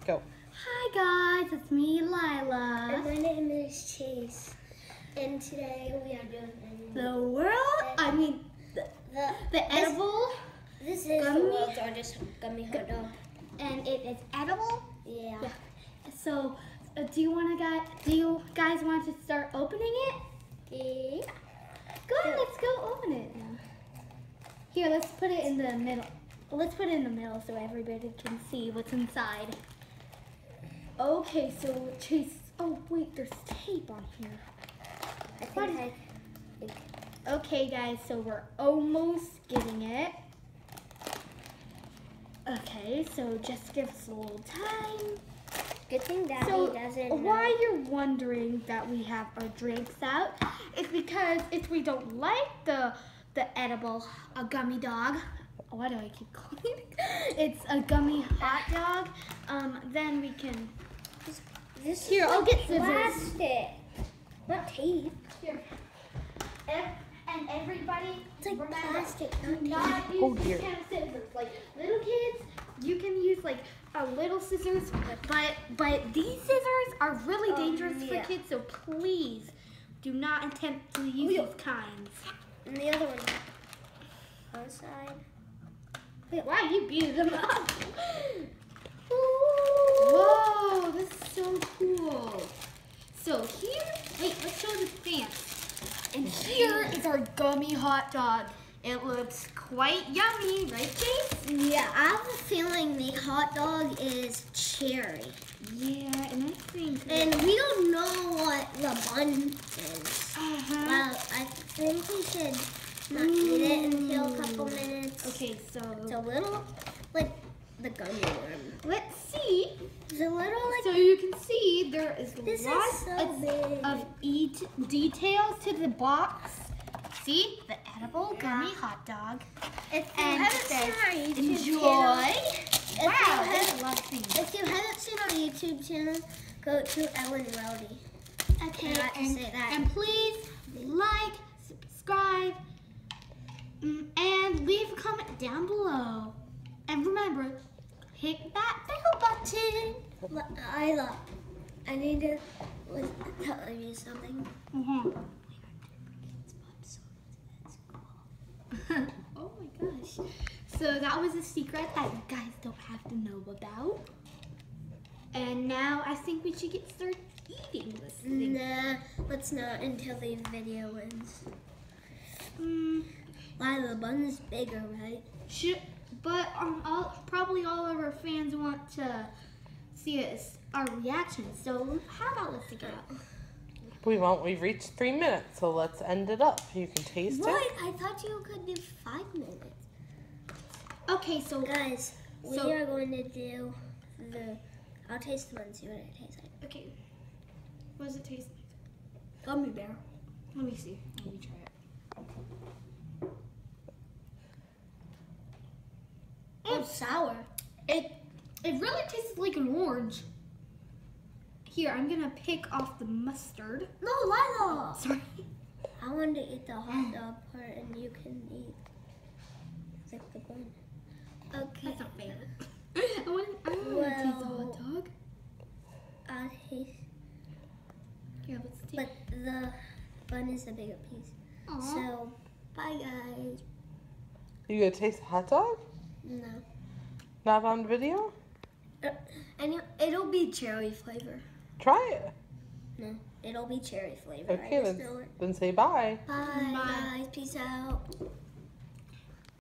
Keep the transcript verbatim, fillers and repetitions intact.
Go. Hi guys, it's me, Lila. And my name is Chase. And today we are doing the world, I mean, the, the, the edible. This is gummy, the world's largest gummy hot dog. And it is edible? Yeah. yeah. So, uh, do you want to guys, do you guys want to start opening it? Yeah. Go on, let's go open it now. Here, let's put it in the middle. Let's put it in the middle so everybody can see what's inside. Okay, so Chase, oh wait, there's tape on here. I think I think. Okay guys, so we're almost getting it. Okay, so just give us a little time. Good thing Daddy so doesn't know. Why you're wondering that we have our drinks out is because if we don't like the the edible a gummy dog, why do I keep calling it? It's a gummy hot dog. Um, then we can. This, this Here, is I'll like get scissors. plastic, not tape. Here. And everybody, It's like remember, plastic, do not not use Oh, these dear. kind of scissors. Like little kids, you can use like a little scissors, but but these scissors are really Um, dangerous yeah. for kids. So please do not attempt to use yeah. these kinds. And the other one on the side. Wait, wow, you beat them up. Whoa, this is so cool. So here, wait, let's show the stance. And here is our gummy hot dog. It looks quite yummy, right, Chase? Yeah, I have a feeling the hot dog is cherry. Yeah, and I think. And we don't know what the bun is. Uh-huh. Well, I think we should not eat it until a couple minutes. Okay, so It's a little like the gummy worm. let's see. It's a little like So you can see there is this is lots so of, big. of eat details to the box. See the edible Yeah. gummy hot dog. If you And haven't it seen says, our YouTube enjoy. channel, if you Wow, I haven't- love things. if you haven't seen our YouTube channel, go to Ellen Rowdy. Okay, I like to and, say that. and please like, subscribe, mm, and leave a comment down below. And remember, hit that bell button. Isla, I need to was telling you something. Mm-hmm. Oh my gosh. So that was a secret that you guys don't have to know about. And now I think we should get started eating this thing. Nah, let's not until the video ends. Mm, Why the bun's bigger, right? should, but um, all, probably all of our fans want to see us, our reaction. So how about let's figure out? We won't. We've reached three minutes, so let's end it up. You can taste What? it. I thought you could do five minutes. Okay, so Guys, we So- are going to do the. I'll taste the one, see what it tastes like. okay, what does it taste like? Gummy bear. Let me see. Let me try it. Oh, sour. It it really tastes like an orange. Here, I'm gonna pick off the mustard. No, Lila. Sorry. I wanted to eat the hot dog part, and you can eat like the bun. Okay. That's not fair. I want I want to taste the Well- hot dog. I'll taste, Here, let's taste. but the bun is the bigger piece. Aw. So, bye guys. You gonna taste the hot dog? No. Not on video? Uh, and it- it'll be cherry flavor. Try it. No, it'll be cherry flavor. Okay, I just then, know it. then say bye. Bye, Bye. guys. Peace out.